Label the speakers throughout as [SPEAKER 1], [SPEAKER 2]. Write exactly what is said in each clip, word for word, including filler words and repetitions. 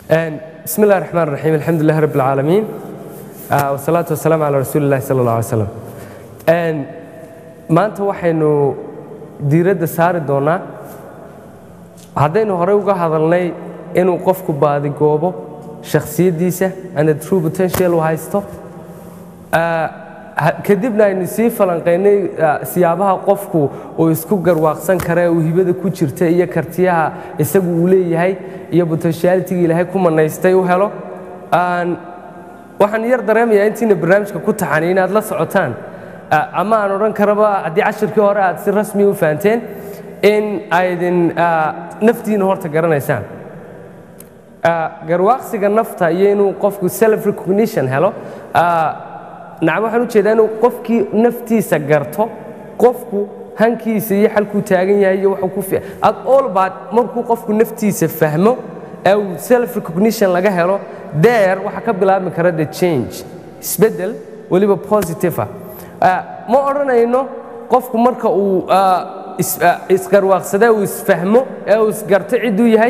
[SPEAKER 1] بسم الله الرحمن الرحيم الحمد لله رب العالمين والصلاة والسلام على رسول الله صلى الله عليه وسلم maanta waxaynu diiradda saari doonaa haddaynu horey uga hadalnay inuu qofku baadigoobo shakhsiyaddiisa and the true potential uu haysto kadibna aynu sii falanqaynay siyaabaha qofku uu isku garwaaqsan kara uu hibada ku jirta iyo kartiyaha isagu uu leeyahay iyo potentiality ilaahay ku manaystay u helo waxaan yar dareemayaa intiina barnaamijka ku taxanay inaad la socotaan ama aan odhan karaba haddii cashirkii hore aad si rasmi u fahanteen in aydin naftiina horta garanaysaan garwaaqsiga nafta iyo inuu qofku self recognition helo nacam waxaan u jeedaa inuu qofkii naftiisa garto qofku hankiisa iyo xalkuu taagan yahay iyo wuxuu ku ad all about markuu qofku naftiisa fahmo ee self recognition laga helo there waxa ka bilaabmi kara the change isbedel waliba positive ah ma odhanayno qofku marka uu isgarwaaqsada uu isfahmo ee uu isgarto ciduu yahay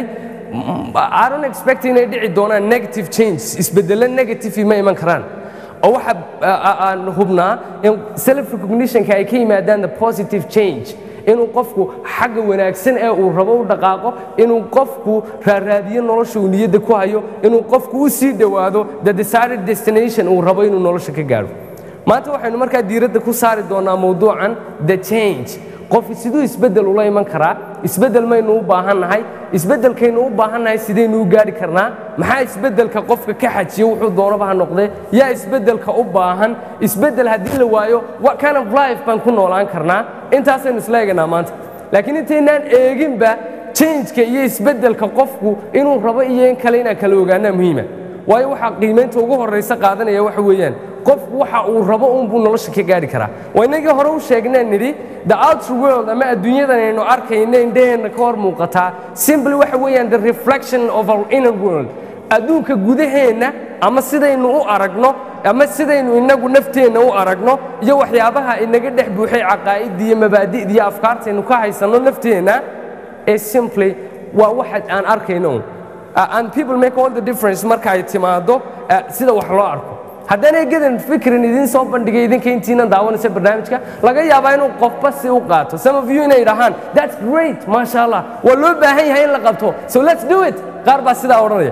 [SPEAKER 1] I don't expect inay dhici doonaan negative change isbedelo negative ma iman karaan oo waxa aan hubnaa in self recognition-ka ay ka yimaadaan the positive change inuu qofku xagga wanaagsan ee uu rabo u dhaqaaqo inuu qofku raaraadiyo nolosha uu niyadda ku hayo inuu qofku u sii dhowaado the desired destination uu rabo inuu nolosha ka gaadho maanta waxaynu markaa diiradda ku saari doonaa mawduucan the change qof siduu isbeddel ula iman karaa isbeddel maynu u baahannahay isbeddelkaynu u baahannahay sidaynu u gaadhi karnaa maxaa isbeddelka qofka ka xajiyo wuxuu doonaba ha noqdee yaa isbeddelka u baahan isbeddel haddii la waayo what kind of life baan ku noolaan karnaa intaasaynu isla eeganaa maanta laakiin intaynaan eeginba changeka iyo isbeddelka qofku inuu rabo iyo in kale inaan kala ogaanaa muhiima waayo waxaa qiimaynta ugu horraysa qaadanaya waxa weeyaan qofku waxa uu rabo uunbuu nolosha ka gaadhi karaa waa inagii hore u sheegnaan nidhi the outer world ama adduunyadan aynu arkayna indhaheenna ka hor muuqataa simply waxa weeyaan the reflection of our inner world adduunka gudaheenna ama sidaynu u aragno ama sidaynu inagu nafteenna u aragno iyo waxyaabaha inaga dhex buuxay caqaa'idda iyo mabaadi'da iyo afkaartaynu ka haysanno nafteenna ee simply waa waxa aan arkayno un and people make all the difference marka ay timaado sida wax loo arko haddana gadan fikrin idin soo bandhigay idinka intiina daawanaysa barnaamijka laga yaabaa inuu qofba si u qaato some of you inay dhahaan that's great masha Allah waa loo baahan yahay in la qabto so let's do it qaar baa sidaa odhanaya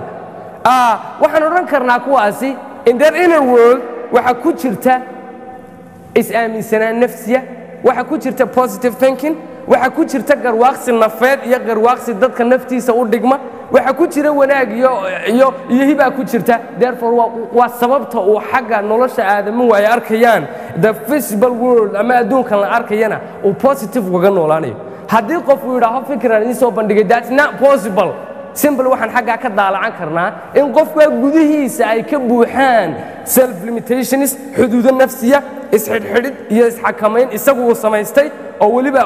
[SPEAKER 1] waxaan odhan karnaa kuwaasi in their inner world waxa ku jirta is-aaminsanaan nafsiya waxa ku jirta positive thinking waxa ku jirta garwaaqsi nafeed iyo garwaaqsi dadka naftiisa u dhigma waxa ku jira wanaag iyo iyo iyo hibaa ku jirta therefore waa sababta uu xagga nolosha aadamuhu ay arkayaan the visible world ama adduunkan la arkayana uu positive uga noolaanayo haddii qof uu yidhaaho fikran idin soo bandhigay that's not possible simple waxaan xaggaa ka daalacan karnaa in qofka gudihiisa ay ka buuxaan self limitations xuduudo nafsiya isxidhxidhid iyo isxakamayn isagu uu samaystay oo weliba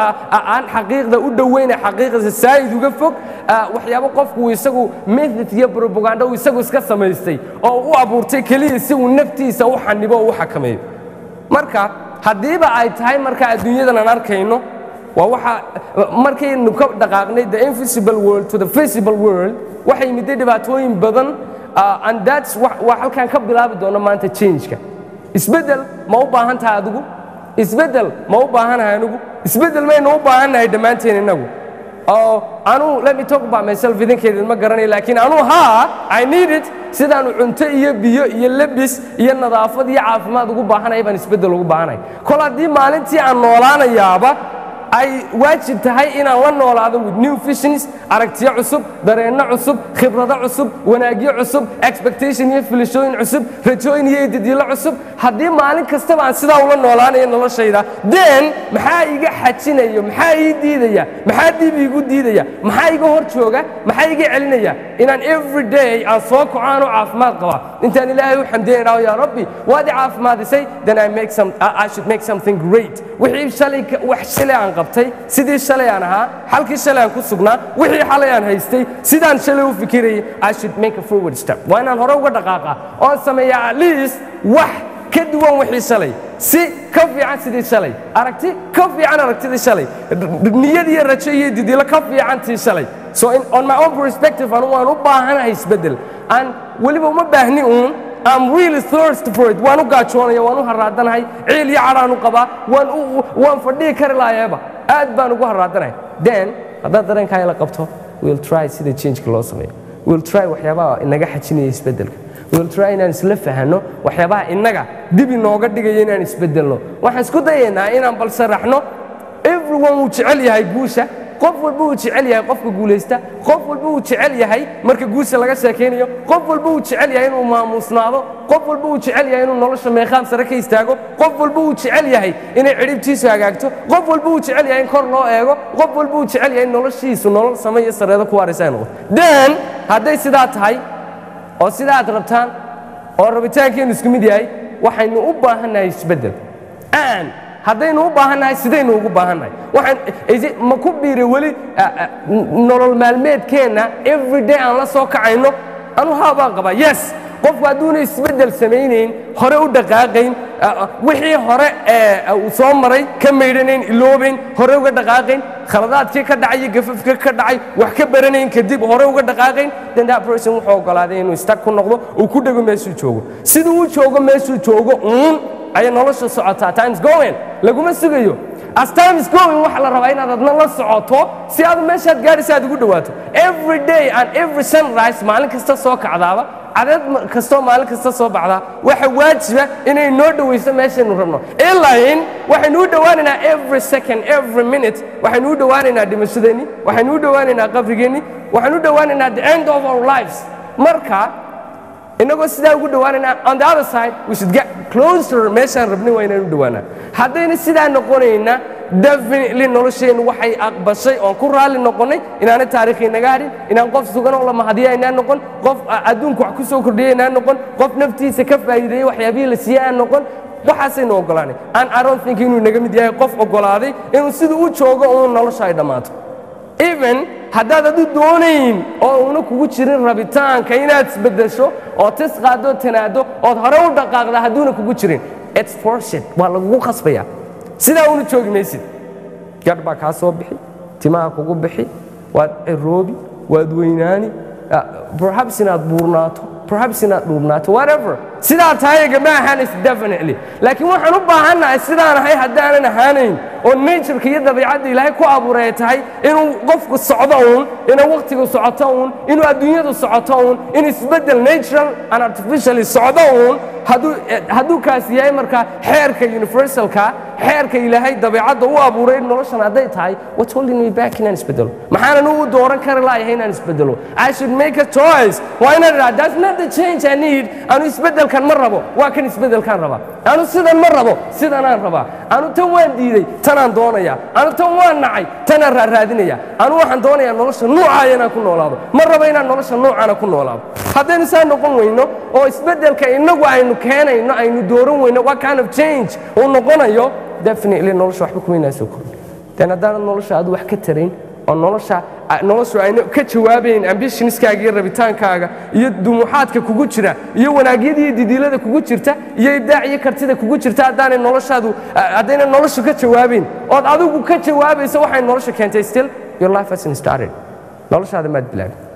[SPEAKER 1] aan xaqiiqda u dhoweyna xaqiiqda saayid uga fog waxyaabo qofku isagu method iyo propaganda uu isagu iska samaystay oo u abuurtay kaliya si uu naftiisa u xanibo oo u xakameeyo marka haddiiba ay tahay marka adduunyadan aan arkayno waa waxa markaynu ka dhaqaaqnay the invisible world to the visible world waxay yimid dhibaatooyin badan and that's waa halkaan ka bilaabi doono maanta changeka isbeddel ma u baahan tahay adigu isbeddel ma u baahanahay anigu isbeddel maynu u baahannahay dhammaanteen innagu oo anuu let me talk about myself idinkeeda ma garanayo laakiin anuu haa I need it sidaanu cunto iyo biyo iyo labis iyo nadaafad iyo caafimaad ugu baahanaya baan isbeddel ugu baahanay kol haddii maalintii aan noolaanayaaba ay waajib tahay inaan la noolaado with new visions aragtiyo cusub dareenno cusub khibrado cusub wanaagyo cusub expectation iyo filashooyin cusub rajooyin iyo idadiilo cusub haddii maalin kastaba aan sidaa ula noolaanayo noloshayda then maxaa iga xajinayo maxaa ii diidaya maxaa dib iigu diidaya maxaa iga hor jooga maxaa iga celinaya inaan every day aan soo kocaan oo caafimaad qaba intaan ilaahay u xamdiyan idhaho yaa rabbi waad i caafimaadisay then I make some I should make something great wixii shalay wax shalay aan qabtay sidii shalay aan ahaa halkii shalay aan ku sugnaa wixii xalay aan haystay sidaan shalay u fikirayay I should make a forward step waa inaan hore uga dhaqaaqa oo sameeyaa at least wax ka duwan wixii shalay si ka fiican sidii shalay aragti ka fiican aragtidii shalay niyad iyo rajo iyo didilo ka fiican tii shalay so in, on my own perspective anu waan u baahanahay isbeddel aan weliba uma baahni uun I'm really thirsty for it waan u gaajoonaya waan u haraadanahay ciil iyo cadhaan u qabaa waan u waan fadhihi kari lahayeeba aad baan ugu haraadanahay then haddaad dareenkaa la qabto we'll try sida changeka loo sameeyo we'll try waxyaabaha inaga xajinaya isbeddelka we'll try inaan isla fahanno waxyaabaha inaga dib inooga dhigaya inaan isbeddelno waxaan isku dayaynaa inaan bal sharaxno everyone wuu jecel yahay guusha qof walba uu jecel yahay qofka guulaysta qof walba uu jecel yahay marka guusha laga sheekeynayo qof walba uu jecel yahay inuu maamuusnaado qof walba uu jecel yahay inuu nolosha meeqaan sare ka istaago qof walba uu jecel yahay inay cidhibtiisu hagaagto qof walba uu jecel yahay in kor loo eego qof walba uu jecel yahay in noloshiisu nolol same iyo sareedo ku waaraysa ay noqoto then hadday sidaa tahay oo sidaa aad rabtaan oo rabitaankeenu isku mid yahay waxaynu u baahannahay isbeddel aan haddaynu u baahannahay sidaynu ugu baahannahay waxaan ma ku biiray weli nolol maalmeedkeenna everyday aan la soo kacayno anu haa baan qabaa yes qofku hadduuna isbeddel samaynayn hore u dhaqaaqayn wixii hore uu soo maray ka maydhanayn iloobayn hore uga dhaqaaqayn khaladaadkii ka dhacay iyo gafafka ka dhacay wax ka baranayn kadib hore uga dhaqaaqayn then that person wuxuu oggolaaday inuu istag ku noqdo uu ku dhego meeshuu joogo siduu u joogo meeshuu joogo uun ayay nolosha socotaa times going laguma sugayo as time is going waxa la rabaa inaad adna la socoto si aad meeshaad gaadhaysa aad ugu dhawaato every day and every sunrise maalin kasta soo kacdaaba cadeed kastoo maalin kasta soo baxdaa waxa waajiba inay noo dhawayso meeshaynu rabno ilaa in waxaynu u dhowaanaynaa every second every minute waxaynu u dhowaanaynaa dhimashadeenni waxaynu u dhowaanaynaa qabrigeenni waxaynu u dhowaanaynaa the end of our lives marka inagoo sidaa ugu dhowaanaynaa on the other side we should get closer meeshaan rabnay waa inaan u dhowaanaa haddayna sidaa noqonayna definitely nolosheennu waxay aqbashay oon ku raalli noqonnay inaanay taariikhi naga hadhin inaan qof sugan oo la mahadiya inaan noqon qof adduunku wax ku soo kordhiya inaan noqon qof naftiisa ka faa'iideeyey waxyaabihii la siiyey aan noqon waxaasaynu oggolaanay aan I don't think inuu naga mid yahay qof oggolaaday inuu siduu u joogo uun nolosha ay dhammaato even haddaad adu doonayn oo una kugu jirin rabitaanka inaad isbeddesho oo tis qaadoo tanaado ood hore u dhaqaaqda hadduuna kugu jirin it's forced waa lagugu khasbaya sidaa una joogi maysid gadh baa kaa soo bixi timaha kugu bixi waad ciroobi waad weynaani perhaps inaad buurnaato perhaps inaad dhuubnaato whatever sidaa tahay gama ahaanaysa definitely laakiin waxaan u baahannahay sidaan ahay haddaanan ahaanayn oo natureka iyo dabiicadda ilaahay ku abuuray tahay inuu qofku socdo uun inuu waqtigu socoto uun inuu adduunyadu socoto uun in isbeddel natural and artificially socdo uun hadduu kaas yahay markaa xeerka universalka xeerka ilaahay dabiicadda u abuuray noloshan hadday tahay what's holding me back inaan isbeddelo maxaanan ugu dooran kari laayahay inaan isbeddelo I should make a choice waa inaan idhaha that's not the change I need anu isbeddelkan ma rabo waa kan isbeddelkaan rabaa anu sidan ma rabo sidanaan rabaa anu tan waan diiday tanaan doonaya anu tan waan nacay tanaan raaraadinaya anu waxaan doonayaa nolosha nuucaaya inaan ku noolaado ma rabo inaan nolosha nuucaana ku noolaado haddaynu saa noqon weyno oo isbeddelka inagu aynu keenayno aynu dooran weyno what kind of change uu noqonayo definitely nolosha waxba kuma inaan soo kordhin then haddaanad nolosha aad wax ka tarayn oo nolosha noloshu ayna ka jawaabayn ambitionskaaga iyo rabitaankaaga iyo dumuuxaadka kugu jira iyo wanaagyada iyo didiilada kugu jirta iyo ibdaac iyo kartida kugu jirta haddaanay noloshaadu haddayna noloshu ka jawaabayn ood adigu ka jawaabayso waxay nolosha keentay still your life hasn't started noloshaada maad bilaabin